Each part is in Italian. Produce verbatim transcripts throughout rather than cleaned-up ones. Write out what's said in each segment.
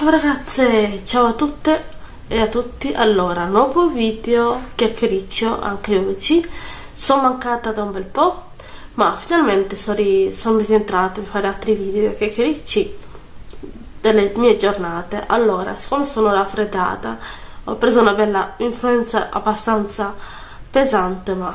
Ciao ragazze, ciao a tutte e a tutti. Allora, nuovo video chiacchiericcio anche oggi. Sono mancata da un bel po', ma finalmente sono, ri sono rientrata a fare altri video chiacchiericci delle mie giornate. Allora, siccome sono raffreddata, ho preso una bella influenza abbastanza pesante, ma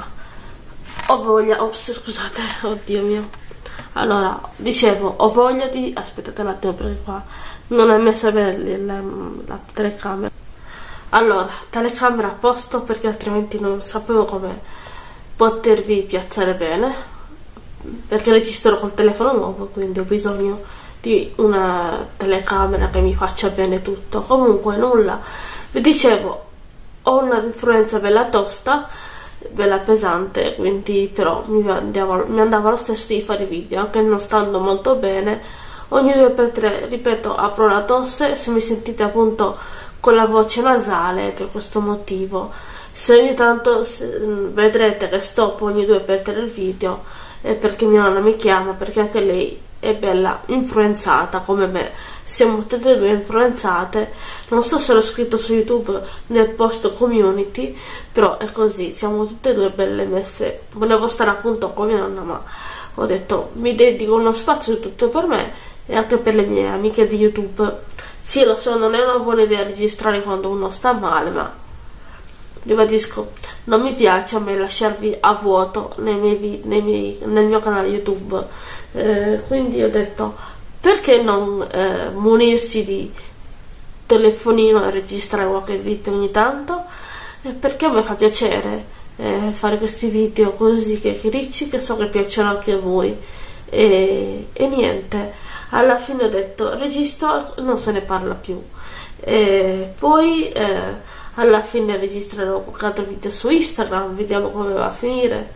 ho voglia, ops, scusate, oddio mio. Allora, dicevo, ho voglia di... aspettate un attimo perché qua non è messa bene la, la telecamera. Allora, telecamera a posto perché altrimenti non sapevo come potervi piazzare bene, perché registro col telefono nuovo, quindi ho bisogno di una telecamera che mi faccia bene tutto. Comunque nulla, vi dicevo, ho una influenza bella tosta, bella pesante, quindi però mi andava, mi andava lo stesso di fare video, anche non stando molto bene. Ogni due per tre, ripeto, apro la tosse. Se mi sentite appunto con la voce nasale per questo motivo, se ogni tanto se, vedrete che stoppo ogni due per tre il video, è perché mia nonna mi chiama, perché anche lei è bella influenzata come me. Siamo tutte e due influenzate. Non so se l'ho scritto su YouTube nel post community, però è così, siamo tutte e due belle messe. Volevo stare appunto con mia nonna, ma ho detto mi dedico uno spazio tutto per me e anche per le mie amiche di YouTube. Sì, lo so, non è una buona idea registrare quando uno sta male, ma ribadisco, non mi piace a me lasciarvi a vuoto nei miei, nei miei, nel mio canale YouTube, eh, quindi ho detto perché non eh, munirsi di telefonino e registrare qualche video ogni tanto, eh, perché a me fa piacere eh, fare questi video così che ricci, che so che piacciono anche a voi. E, e niente, alla fine ho detto registro, non se ne parla più, e poi eh, alla fine registrerò qualche altro video su Instagram, vediamo come va a finire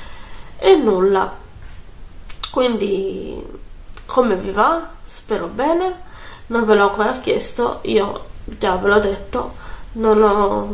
e nulla. Quindi come vi va? Spero bene. Non ve l'ho ancora chiesto, io già ve l'ho detto, non ho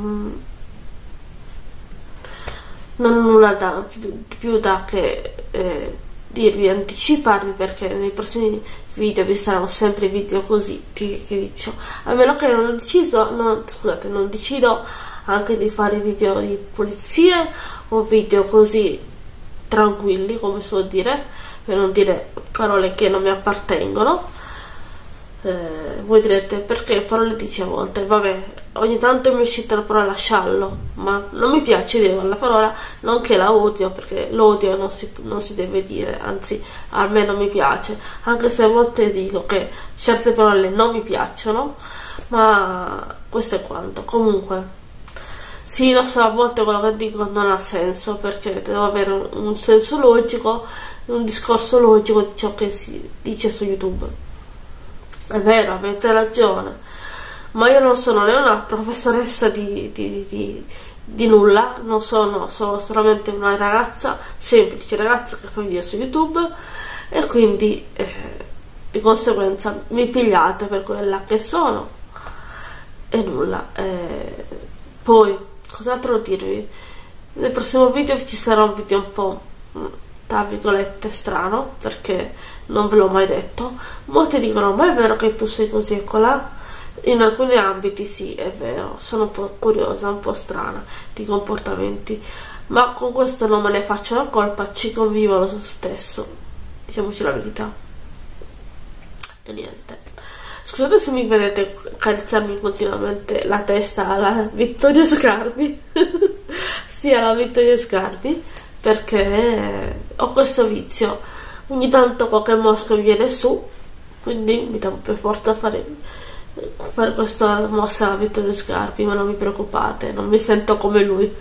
non ho nulla da più, più da che eh, dirvi, anticiparvi, perché nei prossimi video vi saranno sempre video così che dico, a meno che non ho deciso, non, scusate, non decido anche di fare video di pulizie o video così tranquilli, come si può dire, per non dire parole che non mi appartengono. Eh, voi direte perché parole dici a volte? Vabbè, ogni tanto mi è uscita la parola sciallo, ma non mi piace dire la parola, non che la odio, perché l'odio non si, non si deve dire, anzi a me non mi piace, anche se a volte dico che certe parole non mi piacciono, ma questo è quanto. Comunque sì, lo so, a volte quello che dico non ha senso, perché devo avere un, un senso logico, un discorso logico di ciò che si dice su YouTube. È vero, avete ragione, ma io non sono né una professoressa di, di, di, di nulla, non sono, sono solamente una ragazza, semplice ragazza che fa video su YouTube, e quindi eh, di conseguenza mi pigliate per quella che sono e nulla. Eh, poi, cos'altro dirvi? Nel prossimo video ci sarà un video un po' tra virgolette strano, perché non ve l'ho mai detto. Molti dicono ma è vero che tu sei così e colà? In alcuni ambiti sì, è vero, sono un po' curiosa, un po' strana di comportamenti, ma con questo non me ne faccio la colpa, ci convivo lo stesso, diciamoci la verità. E niente, scusate se mi vedete carezzarmi continuamente la testa alla Vittorio Sgarbi sì, alla Vittorio Sgarbi, perché ho questo vizio, ogni tanto qualche mosca mi viene su, quindi mi devo per forza fare, fare questa mossa alla Vittorio Sgarbi, ma non vi preoccupate, non mi sento come lui,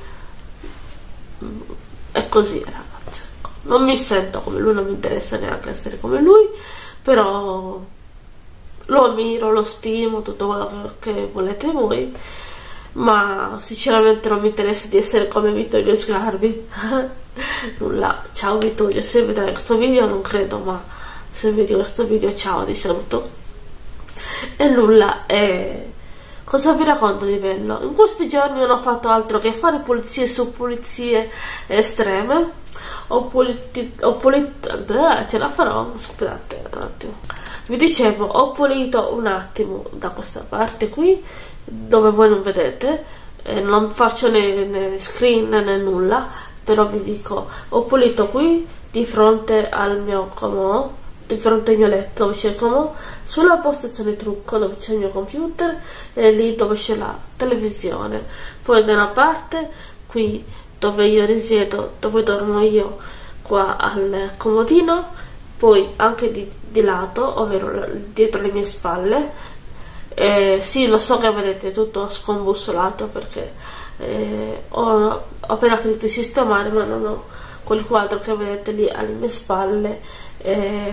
è così ragazzi, non mi sento come lui, non mi interessa neanche essere come lui, però lo ammiro, lo stimo, tutto quello che, che volete voi, ma sinceramente non mi interessa di essere come Vittorio Sgarbi. Nulla, ciao Vittorio, se vedrai questo video non credo, ma se vedi questo video ciao, di saluto. E nulla, eh, cosa vi racconto di bello? In questi giorni non ho fatto altro che fare pulizie su pulizie estreme. Ho pulito, ho pulito, beh, ce la farò, scusate un attimo, vi dicevo, ho pulito un attimo da questa parte qui dove voi non vedete, eh, non faccio né, né screen né nulla, però vi dico, ho pulito qui di fronte al mio comò, di fronte al mio letto dove c'è il comò, sulla postazione trucco dove c'è il mio computer e lì dove c'è la televisione, poi da una parte qui dove io risiedo, dove dormo io, qua al comodino, poi anche di, di lato, ovvero dietro le mie spalle. Eh, sì, lo so che vedete tutto scombussolato perché eh, ho, ho appena finito di sistemare, ma non ho quel quadro che vedete lì alle mie spalle. Eh,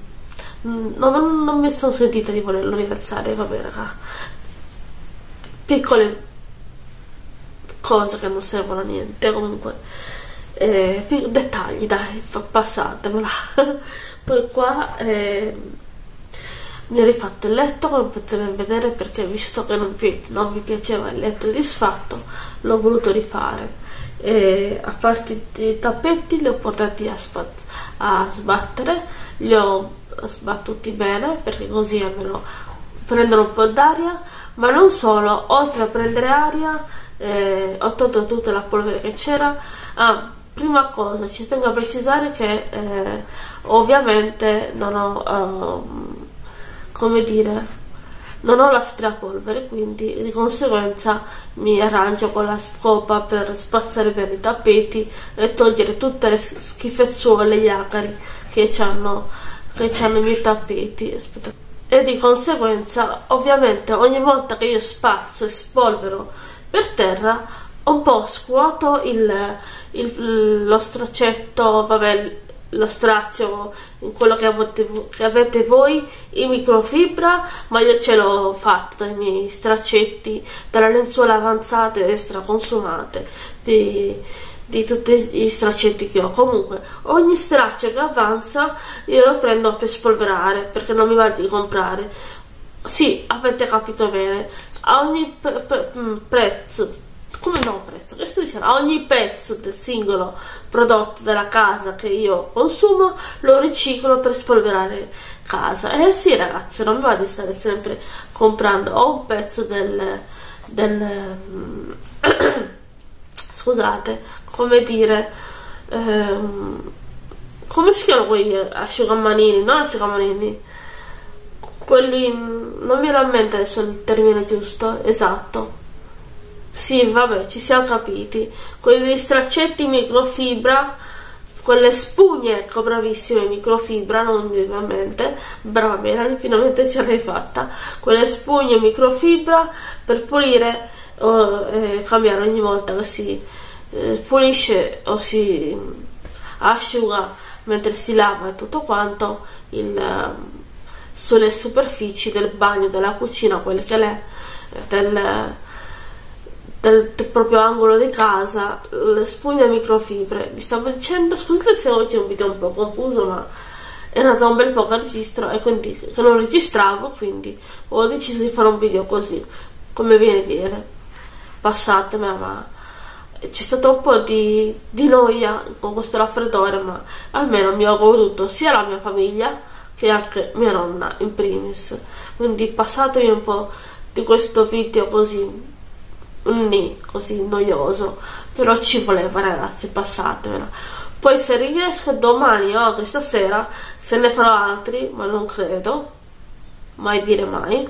non, non mi sono sentita di volerlo rialzare, vabbè raga, piccole cose che non servono a niente, comunque eh, dettagli, dai, passatemela. Poi qua eh, mi ho rifatto il letto, come potete vedere, perché visto che non, pi non mi piaceva il letto disfatto, l'ho voluto rifare. E a parte i tappeti li ho portati a, a sbattere, li ho sbattuti bene perché così almeno prendono un po' d'aria, ma non solo, oltre a prendere aria eh, ho tolto tutta la polvere che c'era. Ah, prima cosa ci tengo a precisare che eh, ovviamente non ho uh, come dire, non ho l'aspirapolvere, quindi di conseguenza mi arrangio con la scopa per spazzare bene i tappeti e togliere tutte le schifezzuole, gli acari che hanno che hanno i miei tappeti. Aspetta. E di conseguenza ovviamente ogni volta che io spazzo e spolvero per terra un po' scuoto il, il, lo straccetto, vabbè, lo strazio, quello che avete, che avete voi in microfibra, ma io ce l'ho fatto dai miei straccetti, dalle lenzuola avanzate e straconsumate di, di tutti gli straccetti che ho. Comunque ogni straccio che avanza io lo prendo per spolverare perché non mi va di comprare. Sì, avete capito bene, a ogni pre pre prezzo, come no prezzo, che sto dicendo? A ogni pezzo del singolo prodotto della casa che io consumo lo riciclo per spolverare casa. Eh sì ragazzi, non mi va di stare sempre comprando o un pezzo del, del scusate, come dire, ehm, come si chiamano quegli asciugamanini, no asciugamanini, quelli, non mi viene a mente adesso il termine giusto, esatto. Sì, vabbè, ci siamo capiti. Quegli straccetti microfibra, quelle spugne, ecco, bravissime, microfibra, non mi viene a mente. Brava Melanie, finalmente ce l'hai fatta. Quelle spugne microfibra per pulire o eh, cambiare ogni volta che si eh, pulisce o si asciuga mentre si lava e tutto quanto il, eh, sulle superfici del bagno, della cucina, quelle che le del del, del proprio angolo di casa, le spugne microfibre. Vi stavo dicendo, scusate se oggi è un video un po' confuso, ma era da un bel po' che registro e quindi che non registravo, quindi ho deciso di fare un video così come viene viene. Passatemela, ma c'è stato un po' di, di noia con questo raffreddore, ma almeno mi ho goduto sia la mia famiglia che anche mia nonna in primis, quindi passatevi un po' di questo video così Nì, così noioso, però ci voleva ragazzi, passatevela. Poi se riesco domani o anche stasera se ne farò altri, ma non credo, mai dire mai.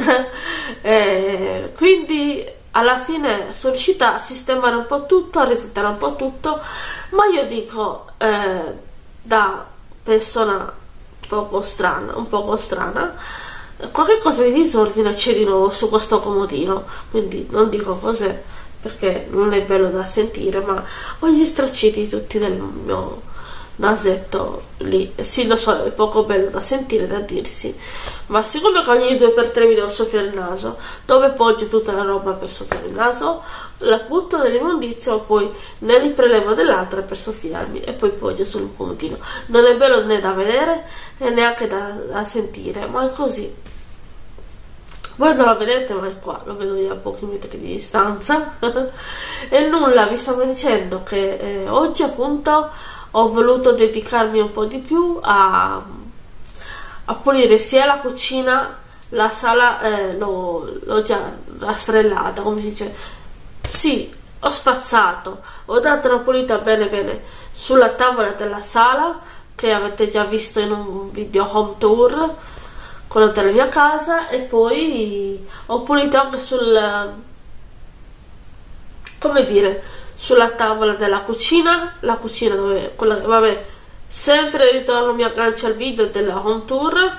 E quindi alla fine sono riuscita a sistemare un po' tutto, a resettare un po' tutto, ma io dico eh, da persona poco strana, un poco strana, qualche cosa di disordine c'è di nuovo su questo comodino, quindi non dico cos'è perché non è bello da sentire, ma ho gli stracciti tutti del mio nasetto lì. Sì, lo so, è poco bello da sentire, da dirsi, ma siccome che ogni due per tre mi devo soffiare il naso, dove poggio tutta la roba per soffiare il naso? La butto nell'immondizia, poi ne riprelevo dell'altra per soffiarmi e poi poggio sul comodino. Non è bello né da vedere e neanche da, da sentire, ma è così. Voi non la vedete, ma è qua, lo vedo io a pochi metri di distanza. E nulla, vi stavo dicendo che eh, oggi appunto ho voluto dedicarmi un po' di più a, a pulire sia la cucina, la sala, eh, l'ho già rastrellata, come si dice, sì, ho spazzato, ho dato una pulita bene bene sulla tavola della sala, che avete già visto in un video home tour, quello della mia casa, e poi ho pulito anche sul, come dire, sulla tavola della cucina, la cucina dove, quella, vabbè, sempre ritorno, mi aggancio al video della home tour,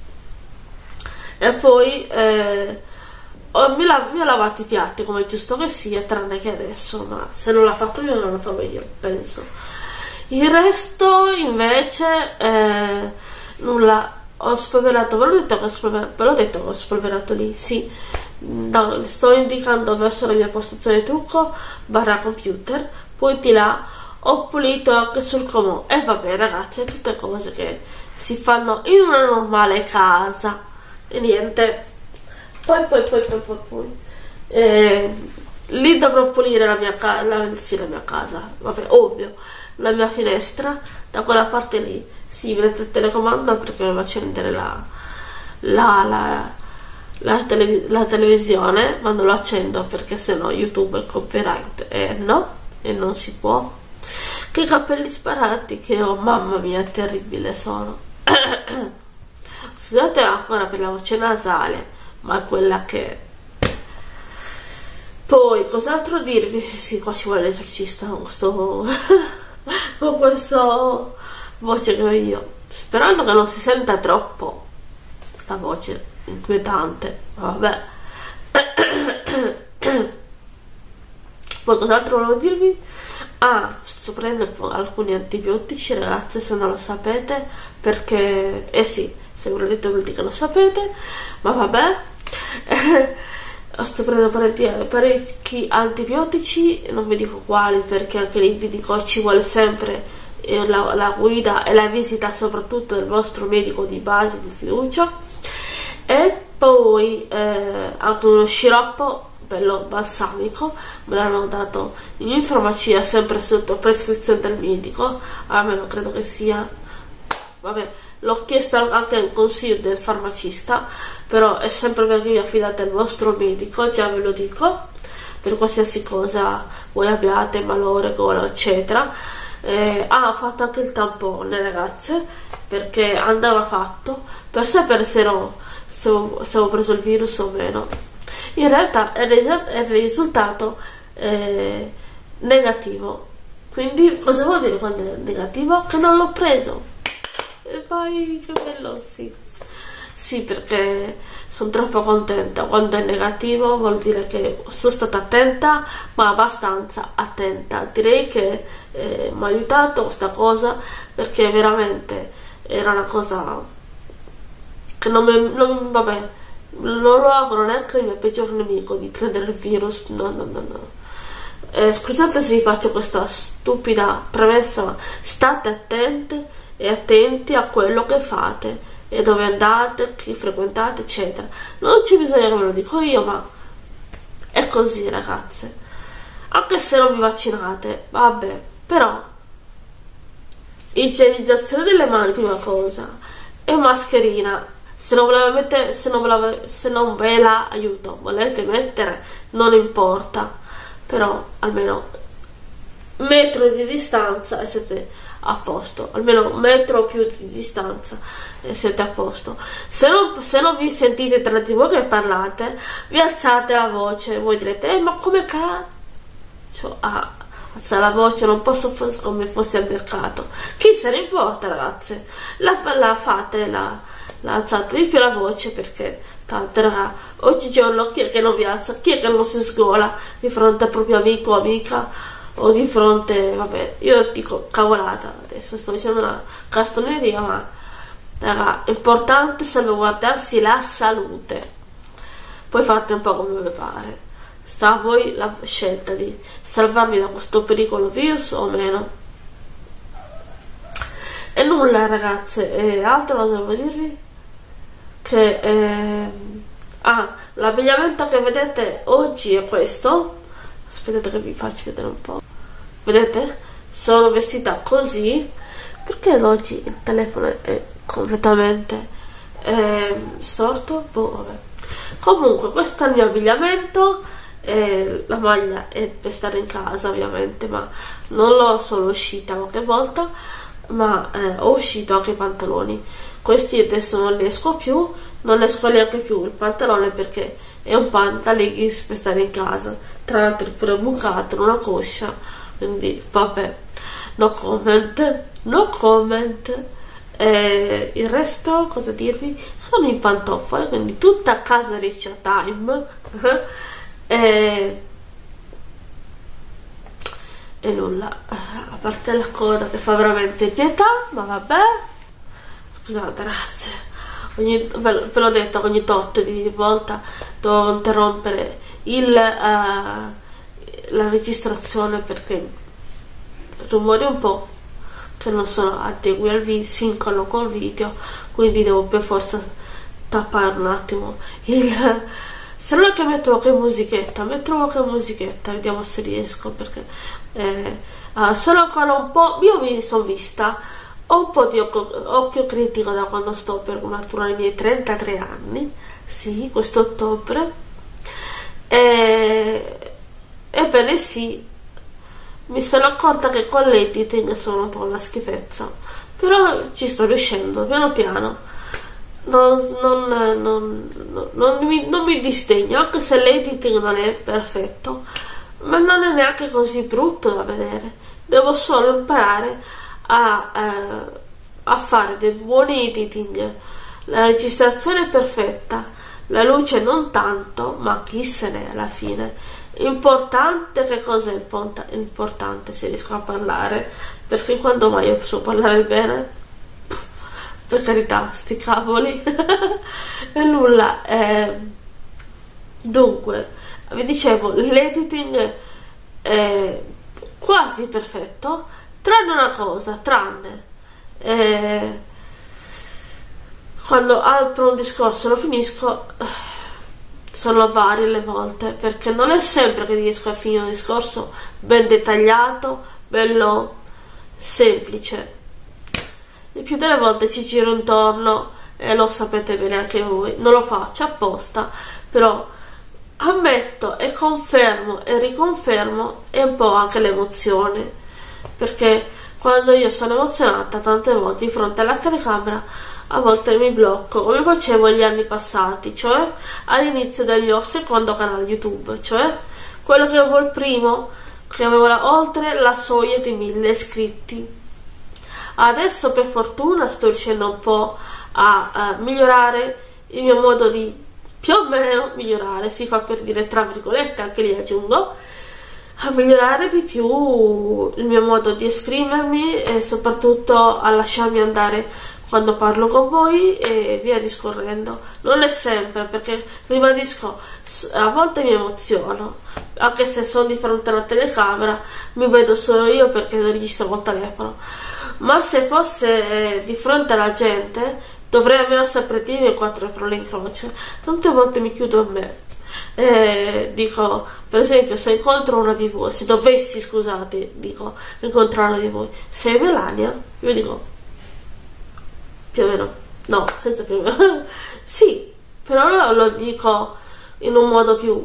e poi eh, ho, mi, la, mi ho lavato i piatti come è giusto che sia, tranne che adesso, ma se non l'ha fatto io non lo farò io, penso. Il resto invece eh, nulla, ho spolverato, ve l'ho detto che ho spolverato, ve l'ho detto che ho spolverato lì, sì, no, sto indicando verso la mia postazione trucco barra computer, poi di là ho pulito anche sul comò, e vabbè ragazzi, tutte cose che si fanno in una normale casa, e niente, poi poi poi poi poi, poi. Eh, lì dovrò pulire la mia, ca la, sì, la mia casa, vabbè, ovvio, la mia finestra, da quella parte lì, sì, vedete il telecomando perché devo accendere la, la, la, la, tele la televisione, ma non lo accendo perché sennò YouTube è copyright, e no, e non si può. Che capelli sparati che ho, mamma mia, terribile sono. Scusate ancora per la voce nasale, ma è quella che... Poi, cos'altro dirvi? Sì, qua ci vuole l'esorcista con questo... con questo voce che ho io. Sperando che non si senta troppo sta voce inquietante. Vabbè. Poi, cos'altro volevo dirvi? Ah, sto prendendo alcuni antibiotici, ragazze, se non lo sapete, perché... Eh sì, se ve l'ho detto vuol dire che lo sapete, ma vabbè. Sto prendendo parecchi, parecchi antibiotici, non vi dico quali perché anche lì vi dico ci vuole sempre eh, la, la guida e la visita soprattutto del vostro medico di base, di fiducia, e poi eh, anche uno sciroppo bello balsamico, me l'hanno dato in farmacia sempre sotto prescrizione del medico, almeno credo che sia, vabbè, l'ho chiesto anche in consiglio del farmacista, però è sempre meglio che vi affidate al vostro medico, già ve lo dico, per qualsiasi cosa voi abbiate, malore, gola, eccetera. Eh, ah, ho fatto anche il tampone, ragazze, perché andava fatto per sapere se, ero, se, avevo, se avevo preso il virus o meno. In realtà è il risultato eh, negativo, quindi cosa vuol dire quando è negativo? Che non l'ho preso. E vai, che bello, sì. Sì, perché sono troppo contenta. Quando è negativo vuol dire che sono stata attenta, ma abbastanza attenta. Direi che eh, mi ha aiutato questa cosa, perché veramente era una cosa che non mi... Non, vabbè, non lo auguro neanche al mio peggior nemico di prendere il virus. No, no, no, no. Eh, scusate se vi faccio questa stupida premessa, ma state attente e attenti a quello che fate e dove andate, chi frequentate, eccetera. Non c'è bisogno che ve lo dico io, ma è così, ragazze. Anche se non vi vaccinate, vabbè, però igienizzazione delle mani prima cosa, e mascherina. Se non, ve la mette, se, non ve la, se non ve la aiuto, volete mettere, non importa, però almeno metro di distanza e siete a posto, almeno un metro o più di distanza e siete a posto. Se non, se non vi sentite tra di voi che parlate, vi alzate la voce, voi direte eh, ma come cazzo ah, alzare la voce, non posso fare come fosse al mercato, chi se ne importa, ragazze, la, la fate, la, la alzate di più la voce, perché tanto raga, oggigiorno chi è che non vi alza, chi è che non si sgola di fronte al proprio amico o amica, o di fronte, vabbè, io dico cavolata, adesso sto dicendo una castoneria, ma raga, è importante salvaguardarsi la salute, poi fate un po' come vi pare, sta a voi la scelta di salvarvi da questo pericolo virus o meno. E nulla, ragazze, e altro cosa devo dirvi? Che eh, ah, l'abbigliamento che vedete oggi è questo. Aspettate che vi faccio vedere un po'. Vedete? Sono vestita così perché oggi il telefono è completamente eh, storto, boh, vabbè. Comunque questo è il mio abbigliamento, eh, la maglia è per stare in casa ovviamente, ma non l'ho solo uscita qualche volta, ma eh, ho uscito anche i pantaloni. Questi adesso non li esco più, non esco neanche più il pantalone perché è un pantaleggings per stare in casa, tra l'altro è pure bucato in una coscia, quindi vabbè, no comment, no comment. Eh, il resto, cosa dirvi? Sono in pantofole, quindi tutta a casa riccia time. eh, e nulla, a parte la coda che fa veramente pietà, ma vabbè, scusate ragazzi, ogni, ve, ve l'ho detto, ogni tot di volta devo interrompere il, uh, la registrazione perché rumori un po' che non sono adegui al video, sincrono col video, quindi devo per forza tappare un attimo il... Se non è che metto qualche musichetta, metto qualche musichetta, vediamo se riesco, perché eh, uh, sono ancora un po'... Io mi sono vista, ho un po' di occhio, occhio critico da quando sto per maturare i miei trentatré anni, sì, questo ottobre, e, ebbene sì, mi sono accorta che con l'editing sono un po' una schifezza, però ci sto riuscendo, piano piano. Non, non, non, non, non, mi, non mi disdegno, anche se l'editing non è perfetto, ma non è neanche così brutto da vedere. Devo solo imparare a, eh, a fare dei buoni editing. La registrazione è perfetta, la luce non tanto, ma chi se ne è alla fine. Importante, che cosa è importante se riesco a parlare, perché quando mai io posso parlare bene? Per carità, sti cavoli. E nulla, eh, dunque vi dicevo, l'editing è quasi perfetto, tranne una cosa, tranne eh, quando apro un discorso e lo finisco, sono varie le volte, perché non è sempre che riesco a finire un discorso ben dettagliato, bello semplice. Il più delle volte ci giro intorno e lo sapete bene anche voi, non lo faccio apposta, però ammetto e confermo e riconfermo è un po' anche l'emozione, perché quando io sono emozionata tante volte di fronte alla telecamera a volte mi blocco, come facevo gli anni passati, cioè all'inizio del mio secondo canale YouTube, cioè quello che avevo il primo, che avevo la, oltre la soglia di mille iscritti. Adesso per fortuna sto riuscendo un po' a, a migliorare il mio modo di, più o meno migliorare, si fa per dire tra virgolette, anche lì aggiungo, a migliorare di più il mio modo di esprimermi e soprattutto a lasciarmi andare quando parlo con voi e via discorrendo. Non è sempre, perché ribadisco, a volte mi emoziono, anche se sono di fronte alla telecamera, mi vedo solo io perché registro col telefono. Ma se fosse eh, di fronte alla gente dovrei almeno sempre dire quattro parole in croce. Tante volte mi chiudo in me, eh, dico, per esempio, se incontro una di voi, se dovessi, scusate, dico, incontrare una di voi, sei Melania? Io dico più o meno, no, senza più o meno sì, però lo, lo dico in un modo più,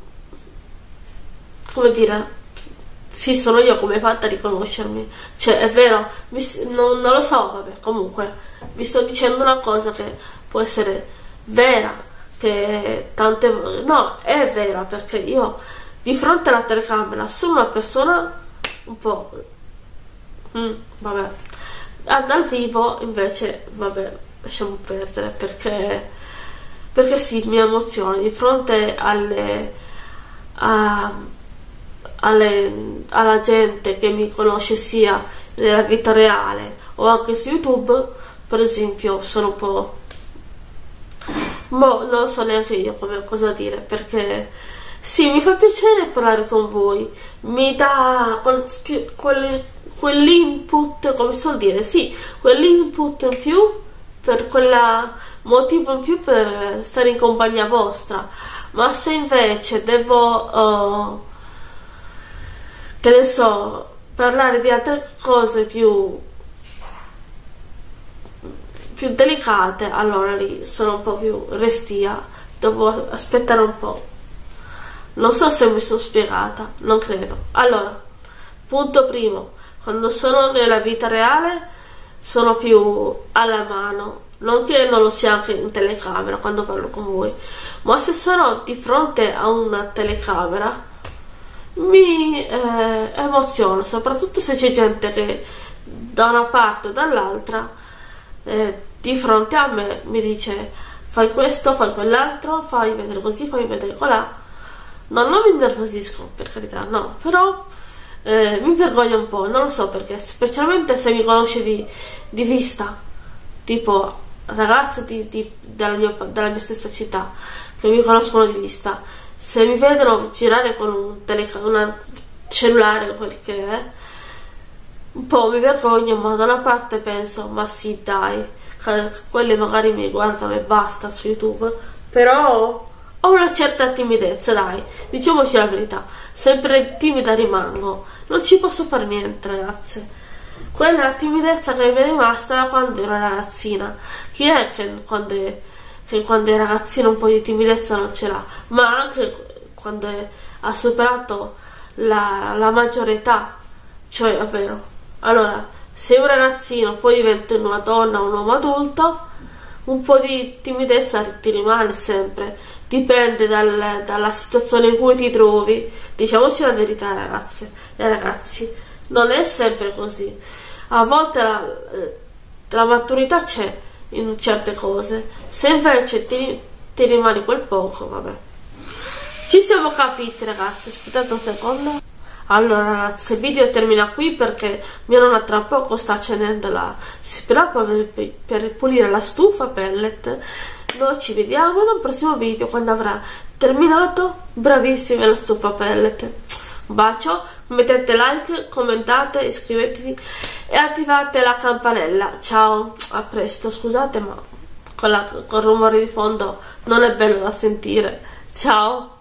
come dire, sì, sono io, come hai fatto a riconoscermi? Cioè, è vero, mi, non, non lo so, vabbè, comunque vi sto dicendo una cosa che può essere vera, che tante... no, è vera, perché io di fronte alla telecamera sono una persona un po'... Mm, vabbè, dal vivo invece, vabbè, lasciamo perdere, perché perché sì, mi emoziona di fronte alle... a... Alle, alla gente che mi conosce sia nella vita reale o anche su YouTube, per esempio, sono un po'... boh, non so neanche io come cosa dire, perché sì, mi fa piacere parlare con voi, mi dà quel, quel, quell'input, come si vuol dire, sì, quell'input in più, per quel motivo in più per stare in compagnia vostra. Ma se invece devo... Uh, che ne so, parlare di altre cose più più delicate, allora lì sono un po' più restia, devo aspettare un po'. Non so se mi sono spiegata, non credo. Allora, punto primo, quando sono nella vita reale sono più alla mano, non che non lo sia anche in telecamera quando parlo con voi, ma se sono di fronte a una telecamera mi eh, emoziono, soprattutto se c'è gente che da una parte o dall'altra eh, di fronte a me mi dice fai questo, fai quell'altro, fai vedere così, fai vedere colà. No, non mi innervosisco, per carità, no, però eh, mi vergogno un po', non lo so perché, specialmente se mi conosci di, di vista, tipo ragazze di, di, della, mia, della mia stessa città, che mi conoscono di vista, se mi vedono girare con un telecamera, cellulare, quel che è, un po' mi vergogno, ma da una parte penso, ma sì dai, quelli magari mi guardano e basta su YouTube, però ho una certa timidezza, dai, diciamoci la verità, sempre timida rimango, non ci posso fare niente, ragazze. Quella è la timidezza che mi è rimasta da quando ero ragazzina. Chi è che quando è, che quando è ragazzino un po' di timidezza non ce l'ha? Ma anche quando è, ha superato la, la maggiore età, cioè, ovvero, allora, se un ragazzino poi diventa una donna o un uomo adulto, un po' di timidezza ti rimane sempre, dipende dal, dalla situazione in cui ti trovi, diciamoci la verità, ragazze e ragazzi, non è sempre così, a volte la, la maturità c'è in certe cose, se invece ti, ti rimane quel poco, vabbè. Ci siamo capiti, ragazzi, aspettate un secondo. Allora ragazzi, il video termina qui perché mia nonna tra poco sta accendendo la spirappa per, per pulire la stufa pellet. Noi ci vediamo in un prossimo video quando avrà terminato bravissima la stufa pellet. Un bacio, mettete like, commentate, iscrivetevi e attivate la campanella. Ciao, a presto, scusate ma con, la, con il rumore di fondo non è bello da sentire. Ciao.